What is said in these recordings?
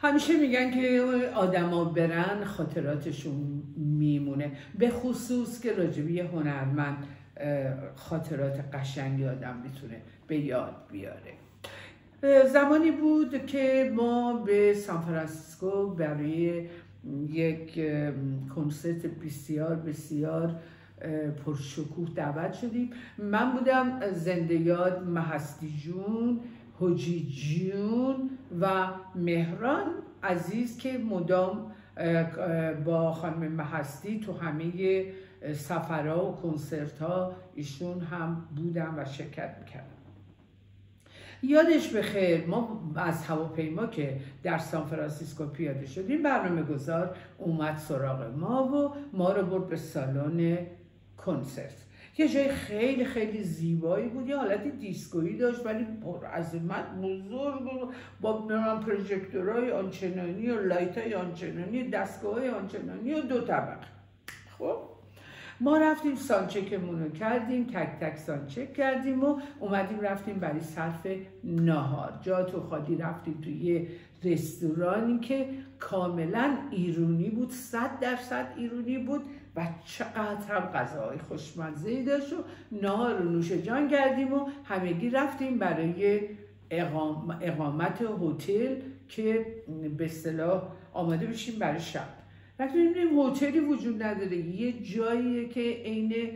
همیشه میگن که آدما برن خاطراتشون میمونه، به خصوص که راجبه یه هنرمند خاطرات قشنگی آدم میتونه به یاد بیاره. زمانی بود که ما به سان فرانسیسکو برای یک کنسرت بسیار بسیار پرشکوه دعوت شدیم. من بودم، زنده یاد مهستی جون، حجی جون و مهران عزیز که مدام با خانم مهستی تو همه سفرها و کنسرت ها ایشون هم بودم و شرکت میکردم. یادش بخیر، ما از هواپیما که در سان فرانسیسکو پیاده شدیم، برنامه گذار اومد سراغ ما و ما رو برد به سالن کنسرت. یه جای خیلی خیلی زیبایی بود، یه حالت دیسکویی داشت ولی پر عظمت، بزرگ، با پروژکتورهای آنچنانی و لایتای آنچنانی، دستگاه‌های آنچنانی و 2 طبقه. خب ما رفتیم سانچکمون رو کردیم، تک تک سانچک کردیم و اومدیم رفتیم برای صرف ناهار. جا تو خالی رفتیم توی یه رستورانی که کاملا ایرانی بود، 100% ایرانی بود و چقدر هم غذاهای خوشمزه‌ای داشت و ناهار و نوش جان کردیم و همگی رفتیم برای اقامت هتل که به اصطلاح آماده بشیم برای شب. رفتیم دیدیم هتلی وجود نداره، یه جاییه که عین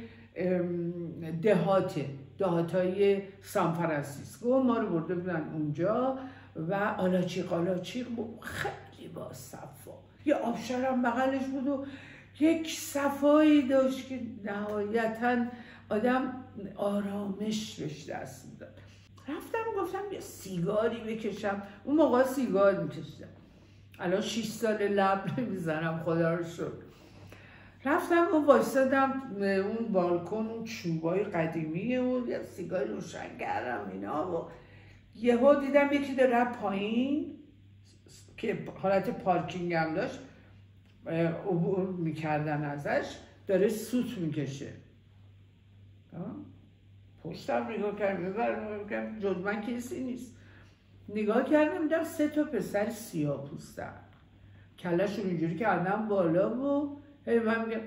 دهاتای سان فرانسیسکو. ما رو برده بودن اونجا و آلاچیق خیلی با صفا، یه آبشار هم بغلش بود و یک صفایی داشت که نهایتاً آدم آرامش بهش دست میداد. رفتم گفتم یه سیگاری بکشم، اون موقع سیگار میکشیدم، الان 6 سال لب نمیزنم خدا رو شکر. رفتم و وایسادم اون بالکن، اون چوبای قدیمیه و یه سیگار روشن کردم اینا و یهو دیدم یکی داره پایین که حالت پارکینگ هم داشت، عبور میکردن ازش، داره سوت میکشه. پشتم نگاه کردم، جز من کسی نیست. نگاه کردم دیدم 3 تا پسر سیاه پوستن، کله‌شون اینجوری کردن بالا و هی من میگم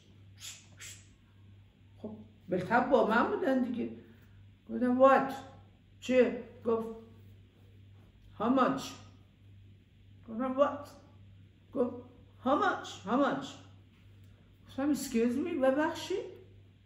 خب بالطبع با من بودن دیگه. گفتم what؟ چه؟ گفت how much؟ گفتم what؟ گفت how much؟ گفتم excuse me، ببخشید.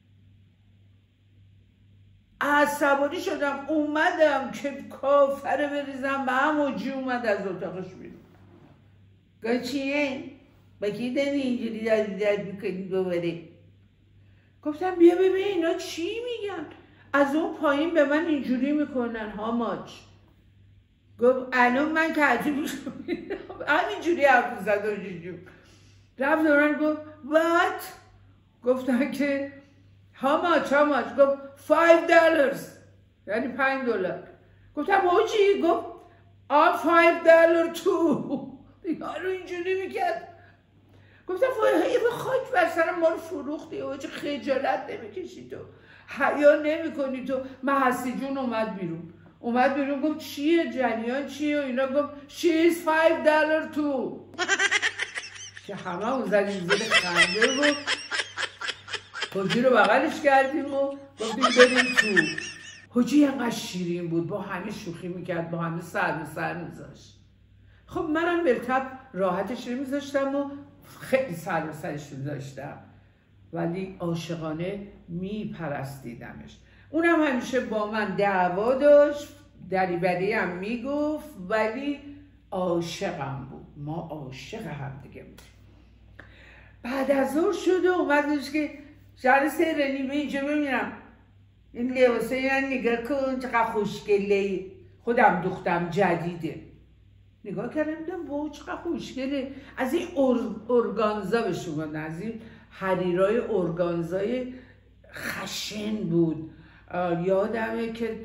عصبانی شدم، اومدم که کافره بریزم به هم و جی اومد از اتاقش بیرون. گفت چیه؟ با کی داری اینجوری داد میکنی دوباره؟ گفتم بیا ببین اینا چی میگن، از اون پایین به من اینجوری میکنن هاماچ. گفت الان من که همینجوری حرف زد و جیجو رفت دوران گفت what؟ گفتن که هاماچ؟ گفت $5، یعنی $5. گفتم اوچی؟ گفت $5 تو. یارو اینجوری میکرد. گفتم وای خاک بر سرم، ما رو فروختی، اوچی خجالت نمیکشی تو، حیا نمیکنی تو. مهستی جون اومد بیرون گفت چیه جریان چیه و اینا. گفت she's $5 تو که همه اون زدیم زیر خنده و حجی رو بغلش کردیم و گفتیم بریم تو. حجی اینقدر شیرین بود، با همه شوخی میکرد، با همه سر میذاشت. خب منم بالطبع راحتش نمیذاشتم و خیلی سرش میذاشتم، ولی عاشقانه میپرستیدمش. اونم همیشه با من دعوا داشت، دریوری هم میگفت، ولی عاشقم بود. ما عاشق هم دیگه بودیم. بعد از ظهر شده اومدش که شهر سهرنی به اینجا ببینم این لباسه من نگاه کن چقدر خوشگله، خودم دوختم جدیده. نگاه کردم دیدم واو چقدر خوشگله. از این ارگانزا بهشون گفتن، از این حریرای ارگانزای خشن بود. یادمه که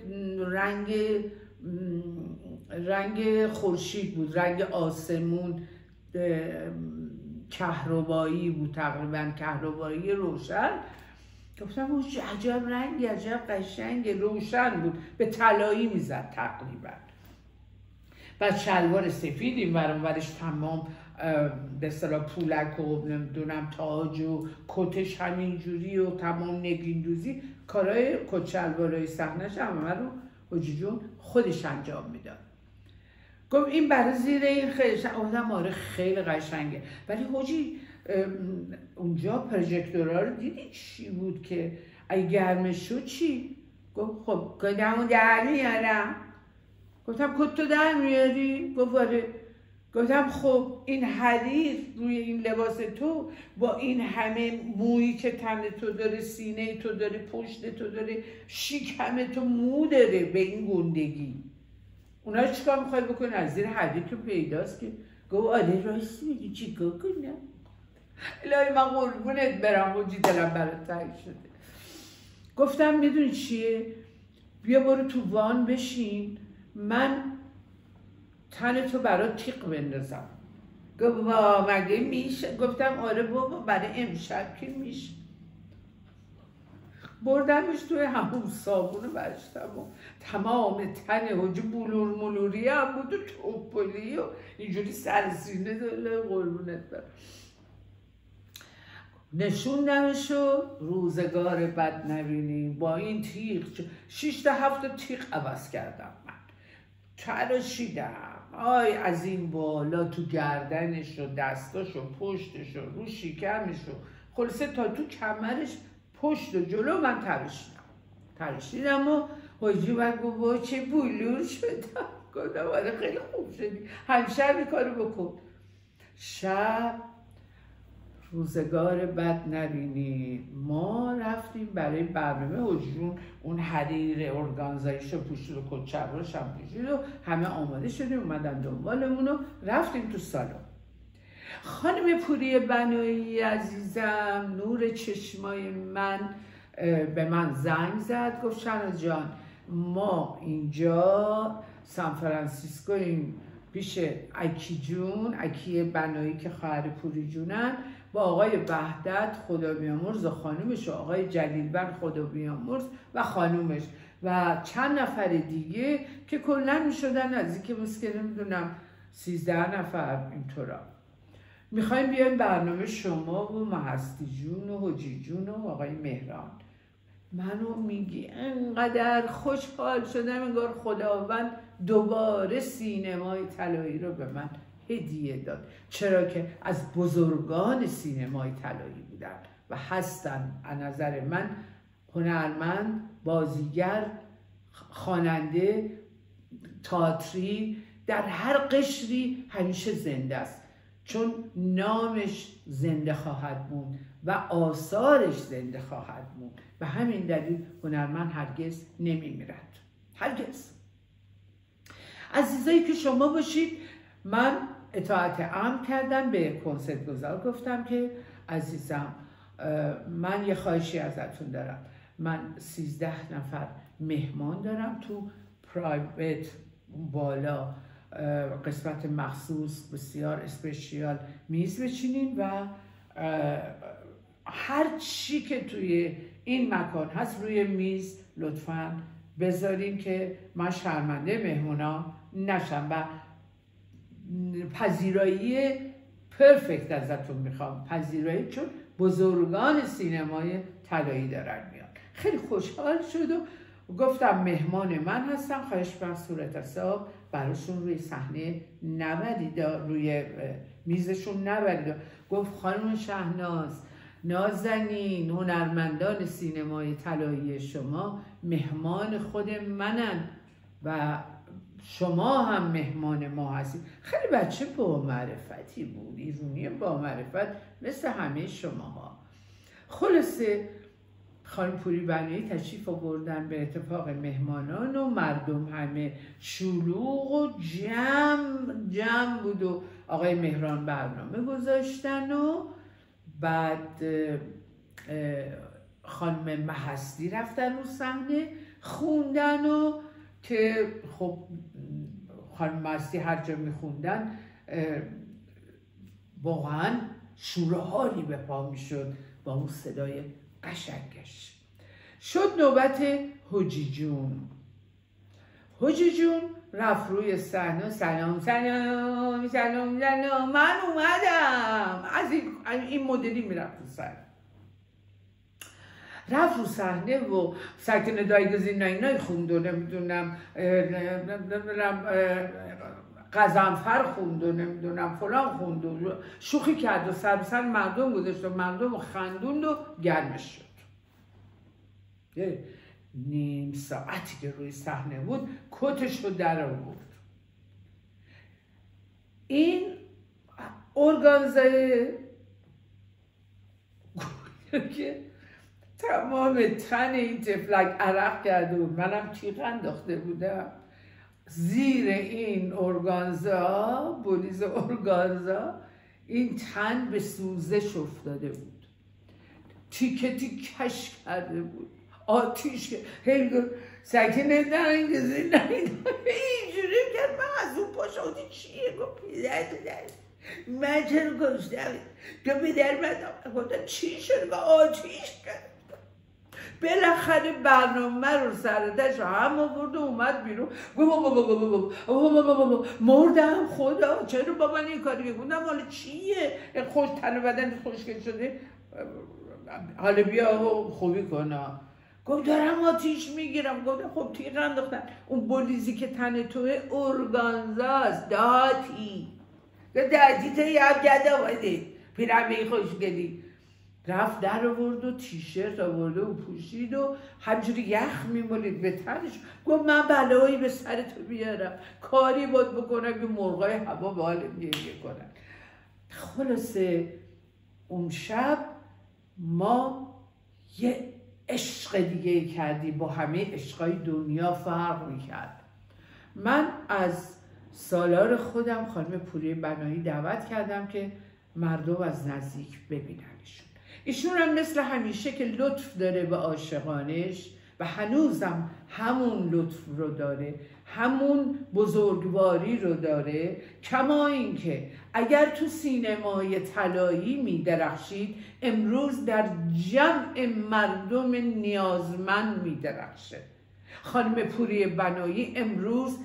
رنگ خورشید بود، رنگ آسمون کهربایی بود، تقریبا کهربایی روشن. گفتم اوه عجب رنگی، عجب قشنگ، روشن بود، به طلایی میزد تقریبا. و شلوار سفید این ورش تمام به اصطلاح پولک و نمیدونم تاج و کتش همینجوری و تمام نگین دوزی، کارهای کت شلوارهای صحنه‌ش همه رو حاجی جون خودش انجام میداد. گفت این برای زیر این خیلی آدم آره خیلی قشنگه، ولی حاجی اونجا پروژکتورها رو دیدی چی بود که اگه گرمش شد چی؟ گفت خب کدامو در میارم. گفتم کتو در میاری؟ گفت آره. گفتم خب این حریر روی این لباس تو با این همه مویی که تن تو داره، سینه تو داره، پشت تو داره، شکم تو مو داره به این گندگی، اونا رو چیکار میخوای بکنی؟ از زیر حریر تو پیداست که. گفت آره راستی میگی چیکار کنم؟ الهی من قربونت برم و دلم برات تنگ شده. گفتم میدونی چیه؟ بیا برو تو وان بشین، من تن تو برات تیغ بندازم. گفت وا مگه میشه؟ گفتم آره بابا برای امشب که میشه. بردمش توی همون صابون برشتم و تمام تن حاجی بلور ملوری هم بود و توپلی و اینجوری سرسینه داره قربونت برم. نشوندمشو، روزگار بد نبینی با این تیغ 6 تا 7 تیغ عوض کردم من، تراشیدم آی از این بالا تو گردنش و دستاش و پشتش و رو شکمش و خلاصه تا تو کمرش پشت و جلو من تراشیدم و حاجی من گفت چه بلور شدم. گفتم آره خیلی خوب شدی، همشب این کارو بکن. شب روزگار بد نبینی ما رفتیم برای برنامه حجون، اون حریر ارگانزایش رو پوشید و کچبراش هم پوشید و همه آماده شدیم اومدن دنبالمون و رفتیم تو سالن. خانم پوری بنایی عزیزم نور چشمای من به من زنگ زد، گفت شهناز جان ما اینجا سان فرانسیسکویم پیش اکی جون، اکی بنایی که خواهر پوری جونن، با آقای وحدت خدا بیامرز و خانومش و آقای جلیلبن خدا بیامرز و خانومش و چند نفر دیگه که کلا میشدن از اینکه مسکن نمیدونم 13 نفر اینطورا. میخوایم بیایم برنامه شما و مهستی جون و حجی جون و آقای مهران. منو میگی انقدر خوشحال شدم انگار خداوند دوباره سینمای طلایی رو به من هدیه داد، چرا که از بزرگان سینمای طلایی بودن و هستن. از نظر من هنرمند، بازیگر، خواننده، تئاتری در هر قشری همیشه زنده است، چون نامش زنده خواهد موند و آثارش زنده خواهد موند. به همین دلیل هنرمند هرگز نمیمیرد، هرگز. عزیزایی که شما باشید، من اطاعت امر کردم، به کنسرت گذار گفتم که عزیزم من یه خواهشی ازتون دارم، من 13 نفر مهمان دارم تو پرایوت بالا قسمت مخصوص بسیار اسپشیال میز بچینین و هر چی که توی این مکان هست روی میز لطفاً بذارین که من شرمنده مهمونا نشم و پذیرایی پرفکت ازتون میخوام، پذیرایی، چون بزرگان سینمای طلایی دارن میان. خیلی خوشحال شد و گفتم مهمان من هستم، خواهش می‌کنم صورت حساب براشون روی صحنه نبرید، روی میزشون نبرید. گفت خانم شهناز نازنین، هنرمندان سینمای طلایی شما مهمان خود منن و شما هم مهمان ما هستید. خیلی بچه با معرفتی بود، ایرونی با معرفت مثل همه شماها. خلاصه خانم پوری بنایی تشریف آوردن، به اتفاق مهمانان و مردم همه شلوغ و جمع بود و آقای مهران برنامه گذاشتن و بعد خانم مهستی رفتن رو صحنه خوندن و که خب خانم مهستی هر جا میخوندن واقعا شور و حالی به پا میشد با اون صدای قشنگش. شد نوبت حجی جون. حجی جون رفت روی صحنه، سلام سلام سلام سلام من اومدم، از این مدلی میرفت رو صحنه. رفت رو صحنه و سکنه دایگزین اینای خوند و نمیدونم قزنفر خوند و نمیدونم فلان خوند و شوخی کرد و سر مردم گذاشت و مردم خندوند و گرمش شد. نیم ساعتی که روی صحنه بود کتش رو در آورد. این ارگانزای که تمام تن این تفلک عرق کرده بود، منم تیغ انداخته بودم زیر این ارگانزا، بولیز ارگانزا، این تن به سوزش افتاده بود، تیکه تیکش کرده بود، آتیش هنگار سکنه دایگزین اینجوری کرد. من از اون پاشا چیه گفت پدر من چرا کشتم تو پدر من گفتم چی شد؟ آتیش کرد. بالاخره برنامه رو سردش هم آورد و اومد بیرون. مردم خدا چرا با من این کاری گفتم حالا چیه؟ خوش تن و بدن خوشگل شده حالا بیا خوبی کنا. گفت دارم آتیش میگیرم. گفتم خب تیغ انداختن. اون بولیزی که تن توه ارگانزاست داتی تو یه گده آمده پیرمه خوشگلی. رفت در آورد و تیشرت آورده و پوشید و همجوری یخ میمولید به تنش. گفت من بلایی به سر تو بیارم، کاری باید بکنم که مرغای هوا به حالم گریه کنن. خلاصه اون شب ما یه عشق دیگه کردیم، با همه عشقای دنیا فرق میکرد. من از سالار خودم خانم پوری بنایی دعوت کردم که مردم از نزدیک ببیننشون. ایشون هم مثل همیشه که لطف داره به عاشقانش و هنوزم همون لطف رو داره، همون بزرگواری رو داره، کما اینکه اگر تو سینمای طلایی می درخشید امروز در جمع مردم نیازمند می درخشه. خانم پوری بنایی امروز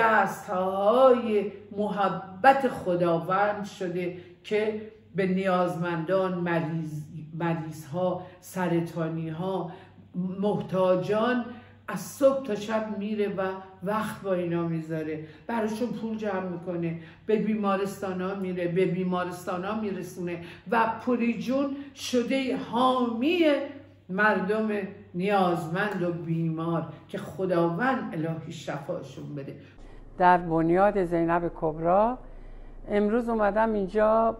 دستهای محبت خداوند شده که به نیازمندان، مریض ها، سرطانی ها، محتاجان از صبح تا شب میره و وقت با اینا میذاره، براشون پول جمع میکنه، به بیمارستان ها میره، به بیمارستان ها میرسونه و پوری جون شده حامی مردم نیازمند و بیمار که خداوند الهی شفاشون بده. در بنیاد زینب کبرا امروز اومدم اینجا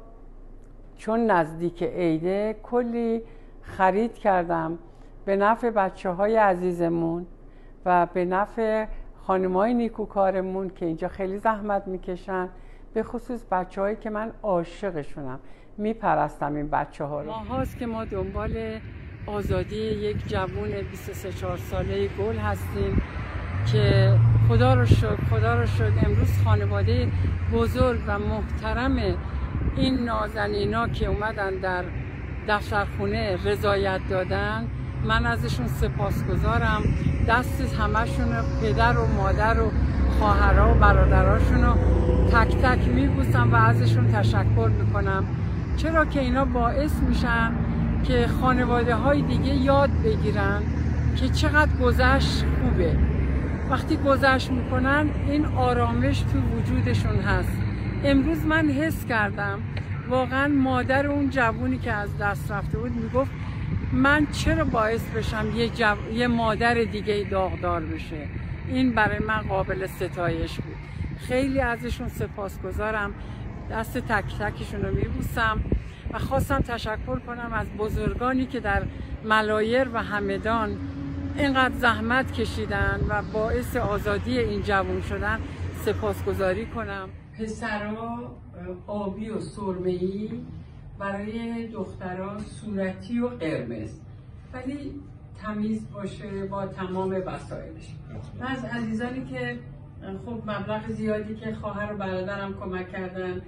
چون نزدیک عیده کلی خرید کردم به نفع بچه های عزیزمون و به نفع خانمای نیکوکارمون که اینجا خیلی زحمت میکشن، به خصوص بچه هایی که من عاشقشونم، میپرستم این بچه ها رو. ماهاست که ما دنبال آزادی یک جوون 23-4 ساله گل هستیم که خدا رو شکر امروز خانواده بزرگ و محترم این نازنینا که اومدن در دفترخونه رضایت دادن، من ازشون سپاسگزارم. دست همشون پدر و مادر و خواهرها و برادراشون رو تک تک میبوسم و ازشون تشکر میکنم، چرا که اینا باعث میشن که خانواده های دیگه یاد بگیرن که چقدر گذشت خوبه. وقتی گذشت میکنن این آرامش تو وجودشون هست. امروز من حس کردم واقعا مادر اون جوونی که از دست رفته بود میگفت من چرا باعث بشم یه مادر دیگه داغدار بشه. این برای من قابل ستایش بود. خیلی ازشون سپاسگزارم، دست تک تکشون رو میبوسم و خواستم تشکر کنم از بزرگانی که در ملایر و همدان اینقدر زحمت کشیدن و باعث آزادی این جوان شدن سپاسگزاری کنم. پسرها آبی و سرمه‌ای، برای دخترها صورتی و قرمز، ولی تمیز باشه با تمام وسایلش. من از عزیزانی که خب مبلغ زیادی که خواهر و برادرم کمک کردن،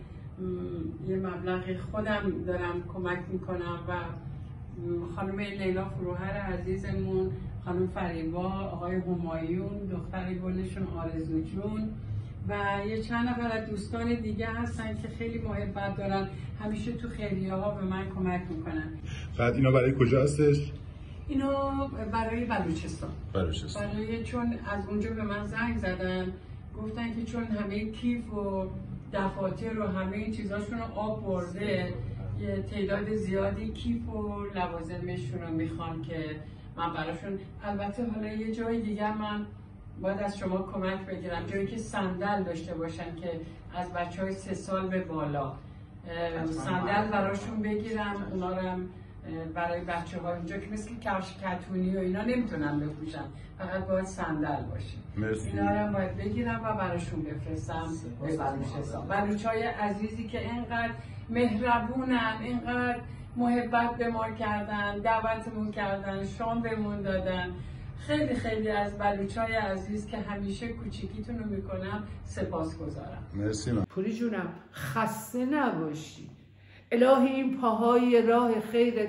یه مبلغ خودم دارم کمک میکنم و خانم لیلا فروهر عزیزمون، خانم فریبا، آقای همایون، دختر گلشون آرزو جون و یه چند نفر از دوستان دیگه هستن که خیلی محبت دارن، همیشه تو خیریه ها به من کمک میکنن. بعد اینا برای کجا هستش؟ اینو برای بلوچستان. برای چون از اونجا به من زنگ زدن گفتن که چون همه کیف و دفاتر و همه این چیزاشون رو آب برده، یه تعداد زیادی کیف و لوازمشون رو میخوان که من براشون، البته حالا یه جای دیگه من باید از شما کمک بگیرم، جایی که صندل داشته باشن که از بچهای 3 سال به بالا صندل براشون بگیرم، اونا رو هم برای بچه ها اینجا که مثل کفش کتونی و اینا نمیتونن بپوشن، فقط باید صندل باشه. اینا رو هم باید بگیرم و براشون بفرستم به بلوچستان. بلوچای عزیزی که اینقدر مهربونن، اینقدر محبت به ما کردن، دعوتمون کردن، شام بهمون دادن. خیلی خیلی از بلوچای عزیز که همیشه کوچیکیتون رو میکنم سپاسگزارم. مرسی. پوری جونم خسته نباشی. الهی این پاهای راه خیرت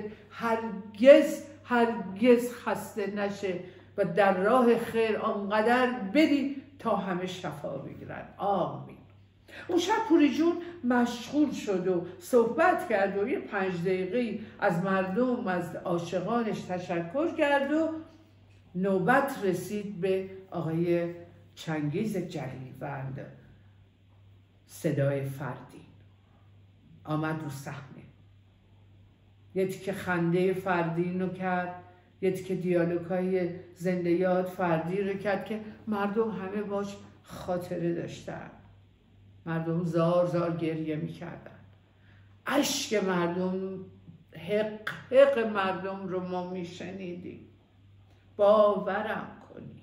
هرگز خسته نشه و در راه خیر آنقدر بری تا همه شفا بگیرن. آمین. اون شب پوری جون مشغول شد و صحبت کرد و یه 5 دقیقه از مردم، از عاشقانش تشکر کرد و نوبت رسید به آقای چنگیز جلیلوند. صدای فردین آمد رو صحنه، یه تیکه خنده فردین رو کرد، یه تیکه دیالوگای زنده یاد فردین رو کرد که مردم همه باش خاطره داشتن. مردم زار زار گریه میکردن، اشک مردم، حق مردم رو ما میشنیدیم. باورم کنید.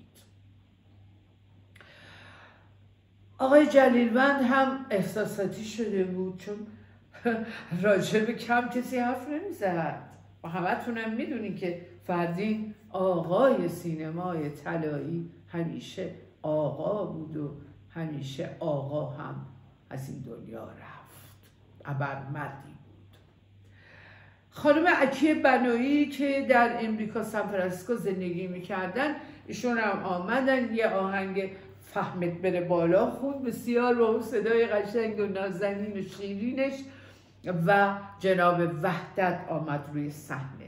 آقای جلیلوند هم احساساتی شده بود، چون راجع به کم کسی حرف نمیزد و همتونم میدونین که فردین آقای سینمای طلایی همیشه آقا بود و همیشه آقا هم از این دنیا رفت. ابرمردی بود. خانم عکیه بنایی که در امریکا سان فرانسیسکو زندگی میکردن، ایشون هم آمدن، یه آهنگ فهمت بره بالا خوند بسیار با اون صدای قشنگ و نازنین و شیرینش و جناب وحدت آمد روی صحنه.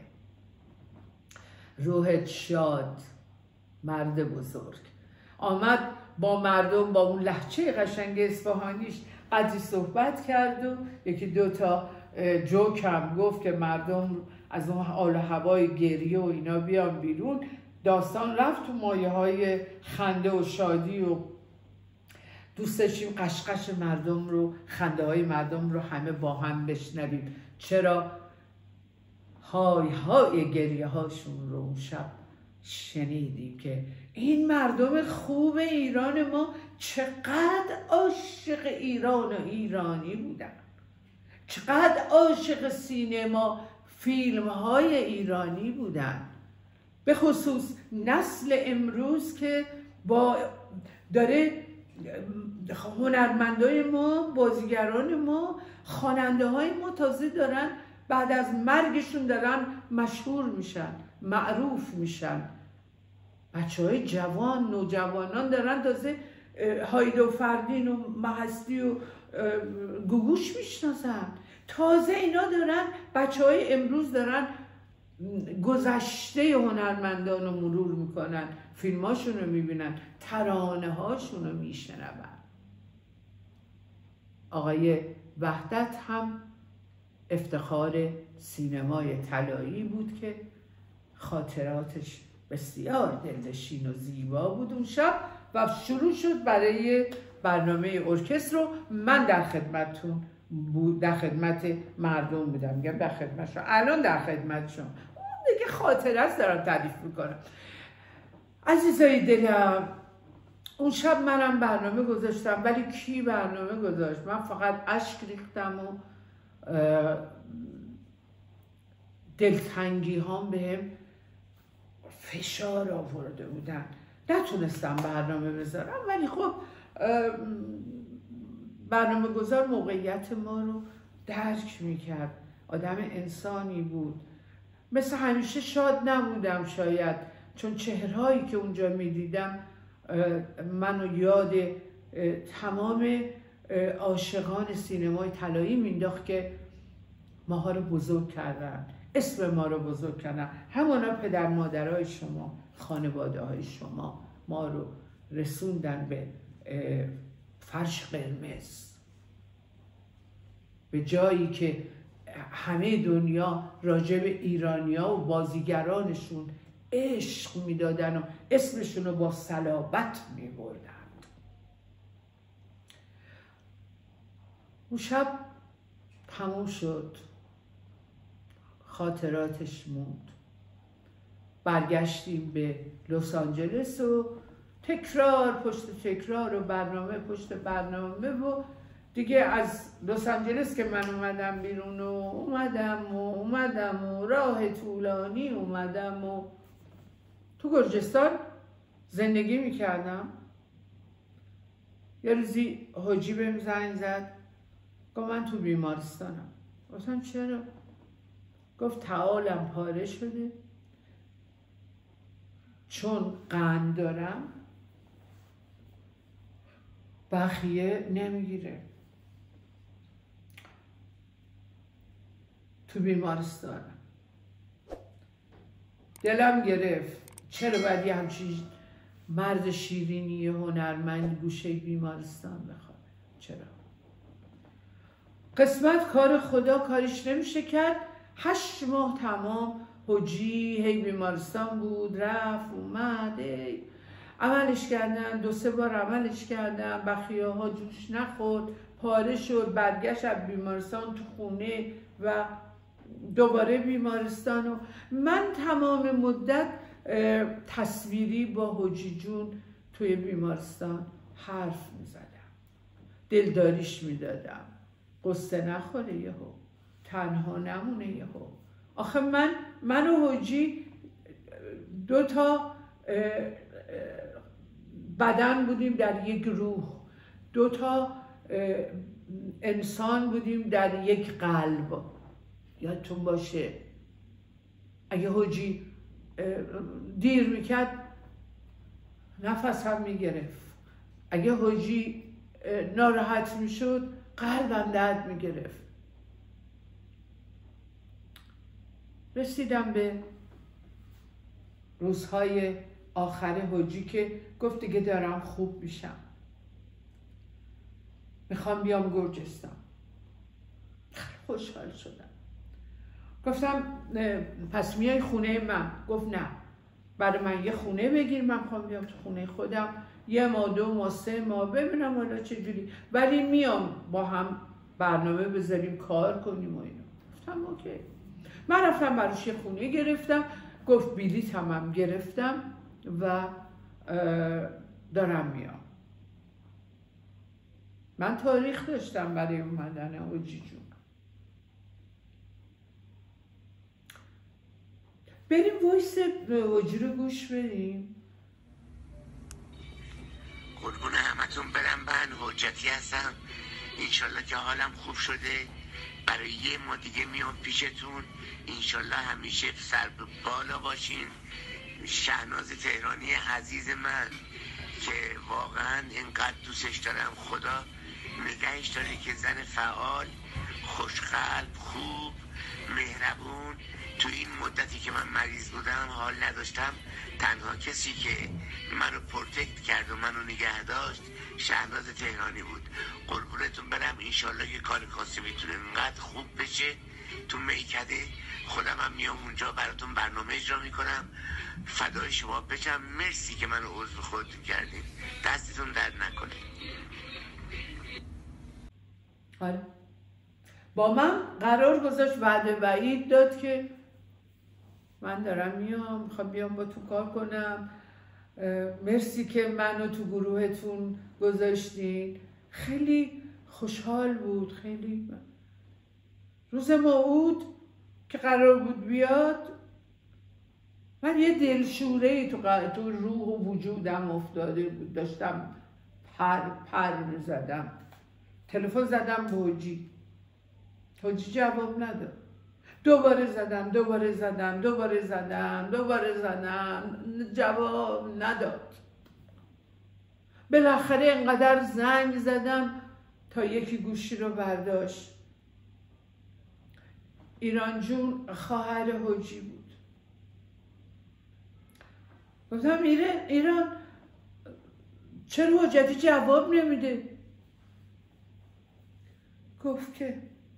روحت شاد، مرد بزرگ. آمد با مردم با اون لهجه قشنگ اصفهانیش قدری صحبت کرد و یکی 2 تا جوک هم گفت که مردم از اون حال و هوای گریه و اینا بیان بیرون. داستان رفت تو مایه های خنده و شادی و دوست داشتیم قشقش مردم رو، خنده های مردم رو همه با هم بشنویم. چرا های های گریه هاشون رو اون شب شنیدیم که این مردم خوب ایران ما چقدر عاشق ایران و ایرانی بودن، چقدر عاشق سینما، فیلم های ایرانی بودن. به خصوص نسل امروز که با داره هنرمندای ما، بازیگران ما، خواننده های ما تازه دارن بعد از مرگشون دارن مشهور میشن، معروف میشن. بچه های جوان، نوجوانان دارن تازه هایده و فردین و مهستی و گوگوش میشناسن. تازه اینا دارن، بچه های امروز دارن گذشته هنرمندان رو مرور میکنن، فیلماشون رو میبینن، ترانه هاشون رو میشنون. آقای وحدت هم افتخار سینمای طلایی بود که خاطراتش بسیار دلنشین و زیبا بود اون شب و شروع شد برای برنامه ارکستر رو. من در خدمتتون در خدمت مردم بودم، میگم در خدمتشون، الان در خدمتشون. اون دیگه خاطره است دارم تعریف میکنم. عزیزای دلم، اون شب منم برنامه گذاشتم، ولی کی برنامه گذاشت؟ من فقط اشک ریختم و دلتنگی هام بهم فشار آورده بودن، نتونستم برنامه بذارم. ولی خب برنامه گذار موقعیت ما رو درک میکرد، آدم انسانی بود. مثل همیشه شاد نبودم شاید، چون چهرهایی که اونجا میدیدم منو یاد تمام عاشقان سینمای طلایی مینداخت که ماها رو بزرگ کردن، اسم ما رو بزرگ کردن. همونا پدر مادرای شما، خانواده های شما ما رو رسوندن به فرش قرمز، به جایی که همه دنیا راجع به ایرانیا و بازیگرانشون عشق میدادن و اسمشون رو با صلابت میبردن. اون شب تموم شد، خاطراتش موند. برگشتیم به لس آنجلس و تکرار پشت تکرار و برنامه پشت برنامه و دیگه از لس آنجلس که من اومدم بیرون و اومدم و راه طولانی اومدم و تو گرجستان زندگی میکردم. یه روزی حاجی بهم زنگ زد، گفت من تو بیمارستانم. گفتم چرا؟ گفت تعالم پاره شده، چون قند دارم بخیه نمیگیره، تو بیمارستانم. دلم گرفت، چرا باید یه همچین مرد شیرینی هنرمند گوشه بیمارستان بخواد؟ چرا؟ قسمت کار خدا، کاریش نمیشه کرد. 8 ماه تمام حجی هی بیمارستان بود، رفت اومد، عملش کردن 2-3 بار عملش کردن، بخیه ها جوش نخورد، پاره شد، برگشت از بیمارستان تو خونه و دوباره بیمارستان. و من تمام مدت تصویری با حجی جون توی بیمارستان حرف میزدم، دلداریش میدادم، قصه نخوره یهو، تنها نمونه یهو. آخه من و حجی 2 تا بدن بودیم در یک روح، 2 تا انسان بودیم در یک قلب. یادتون باشه اگه حجی دیر میکرد نفس هم میگرفت، اگه حجی ناراحت میشد قلبم درد میگرفت. رسیدم به روزهای آخر حجی که گفت دیگه دارم خوب میشم، میخوام بیام گرجستان. خوشحال شدم. گفتم پس میای خونه من؟ گفت نه، برای من یه خونه بگیر، من میخوام بیام تو خونه خودم 1 ماه 2 ماه 3 ماه ببینم حالا چجوری، ولی میام با هم برنامه بذاریم کار کنیم و اینو. گفتم اوکی. من رفتم براش یه خونه گرفتم، گفت بلیط هم گرفتم و دارم میام. من تاریخ داشتم برای اومدن حجی جون. بریم وایس حجی رو گوش بریم. قربون همتون برم، من حجتی هستم. انشالله که حالم خوب شده، برای 1 ماه دیگه میام پیشتون. انشالله همیشه سر به بالا باشین. شهناز تهرانی عزیز من که واقعا اینقدر دوستش دارم، خدا نگهش داره که زن فعال، خوشقلب، خوب، مهربون. تو این مدتی که من مریض بودم، حال نداشتم، تنها کسی که منو پروتکت کرد و منو نگه داشت شهناز تهرانی بود. قربونتون برم. انشالله یه کار خاصی میتونه اینقدر خوب بشه تو میکده. خودم هم میام اونجا براتون برنامه اجرا میکنم. فدای شما بشم. مرسی که منو عضو خودتون کردین. دستتون درد نکنه. آره، با من قرار گذاشت، وعده وعید داد که من دارم میام، میخوام بیام با تو کار کنم. مرسی که منو تو گروهتون گذاشتین. خیلی خوشحال بود. خیلی روز موعود که قرار بود بیاد، من یه دلشوره‌ای تو روح و وجودم افتاده بود. داشتم پر میزدم. تلفن زدم به حجی، حجی جواب نداد. دوباره زدم جواب نداد. بالاخره انقدر زنگ زدم تا یکی گوشی رو برداشت. ایران جون خواهر حجی بود. گفتم ایران چرا حجتی جواب نمیده؟ گفت که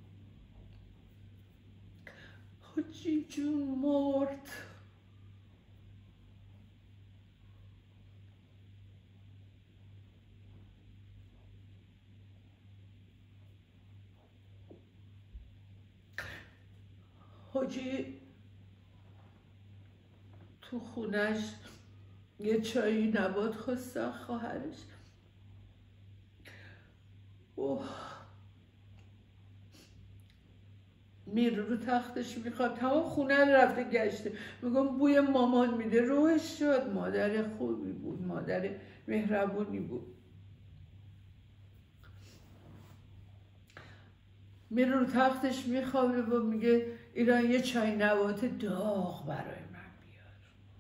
حجی جون مرد. حجی تو خونش یه چایی نبات خواستن خواهرش. میره رو تختش میخواد، تمام خونه رو رفته گشته، میگم بوی مامان میده. روحش شد. مادر خوبی بود، مادر مهربونی بود. میره رو تختش میخوابه و میگه ایران یه چای نبات داغ برای من بیار.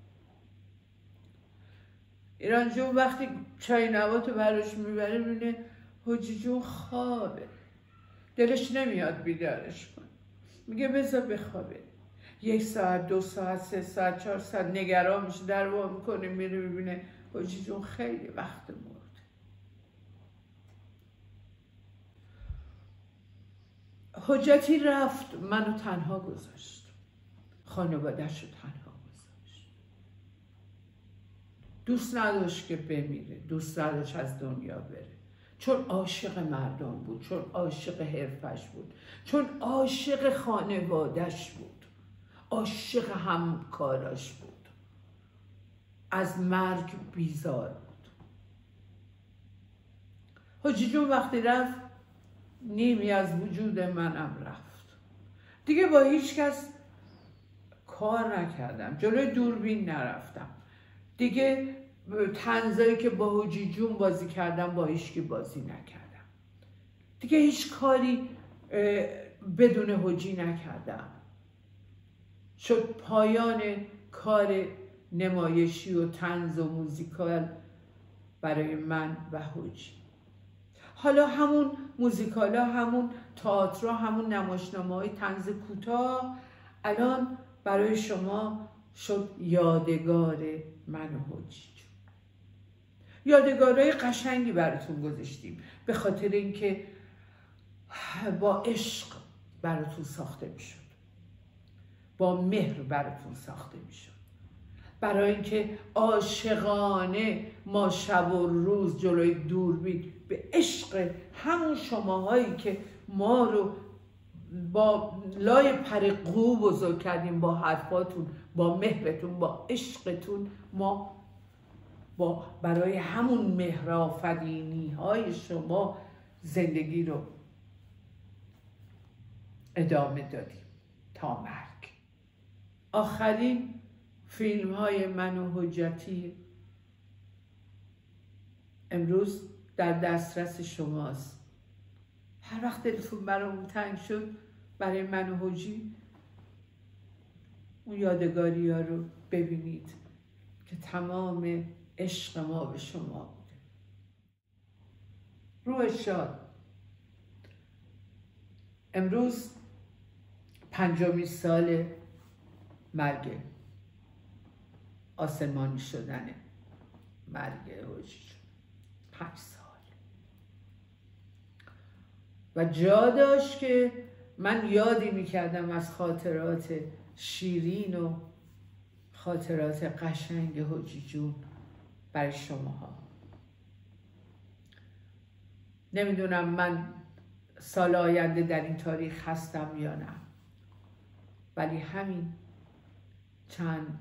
ایران جون وقتی چای نبات رو براش میبره میبینه حجی جون خوابه، دلش نمیاد بیدارش کنه. میگه بذار بخوابه. 1 ساعت 2 ساعت 3 ساعت 4 ساعت نگران میشه، در وا میکنه میره میبینه حجی جون خیلی وقت مرد. حجتی رفت، منو تنها گذاشت، خانواده‌اش رو تنها گذاشت. دوست نداشت که بمیره، دوست نداشت از دنیا بره، چون عاشق مردم بود، چون عاشق حرفش بود، چون عاشق خانواده‌اش بود، عاشق همکاراش بود. از مرگ بیزار بود. حجی جون وقتی رفت نیمی از وجود منم رفت. دیگه با هیچ کس کار نکردم، جلوی دوربین نرفتم دیگه. طنزایی که با حجی جون بازی کردم با هیچکی بازی نکردم دیگه. هیچ کاری بدون حجی نکردم. شد پایان کار نمایشی و طنز و موزیکال برای من و حجی. حالا همون موزیکالا، همون تئاتر، همون نمایشنامه‌های طنز کوتاه الان برای شما شد یادگار من و حجی جون. یادگارهای قشنگی براتون گذاشتیم به خاطر اینکه با عشق براتون ساخته میشد، با مهر براتون ساخته میشد، برای اینکه عاشقانه ما شب و روز جلوی دوربین به عشق همون شماهایی که ما رو با لای پر قو بزرگ کردیم، با حرفاتون، با مهرتون، با عشقتون، ما برای همون مهرآفرینی های شما زندگی رو ادامه دادیم تا مرگ. آخرین فیلم های من و حجتی امروز در دسترس شماست. هر وقت دلتون برامون تنگ شد برای من و حجی اون یادگاری ها رو ببینید که تمام عشق ما به شما بوده. روح شاد. امروز 5مین سال مرگ آسمانی شدنه، مرگ حجی 5 سال. و جا داشت که من یادی میکردم از خاطرات شیرین و خاطرات قشنگ حجی جون برای شماها. نمیدونم من سال آینده در این تاریخ هستم یا نه، ولی همین چند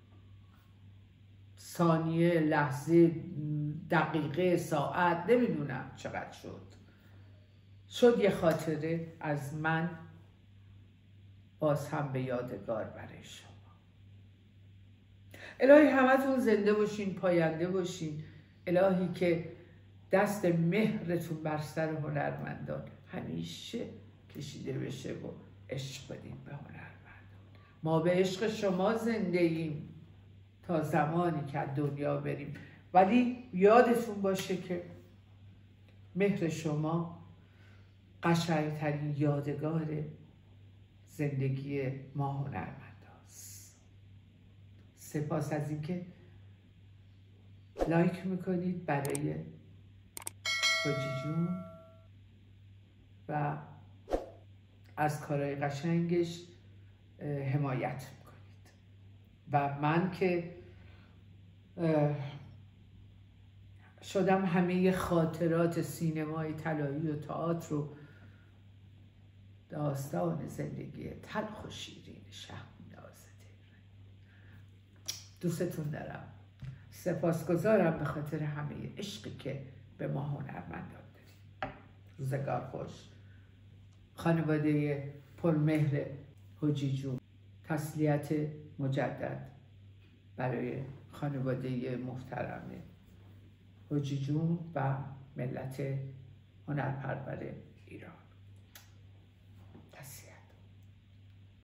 ثانیه، لحظه، دقیقه، ساعت، نمیدونم چقدر شد یه خاطره از من باز هم به یادگار برای شما. الهی همتون زنده باشین، پاینده باشین. الهی که دست مهرتون بر سر هنرمندان همیشه کشیده بشه و عشق بدین به هنر. ما به عشق شما زنده ایم تا زمانی که از دنیا بریم. ولی یادتون باشه که مهر شما قشنگترین یادگار زندگی ما هنرمنداست. سپاس از اینکه لایک میکنید برای حاجی جون و از کارهای قشنگش حمایت میکنید. و من که شدم همه خاطرات سینمای طلایی و تئاتر رو داستان زندگی تلخ و شیرین شهناز تهران. دوستتون دارم. سپاسگزارم به خاطر همه عشقی که به ما هنرمندان دارید. روزگار خوش. خانواده پرمهر حاجی جون. تسلیت مجدد برای خانواده محترم حاجی جون و ملت هنرپرور ایران.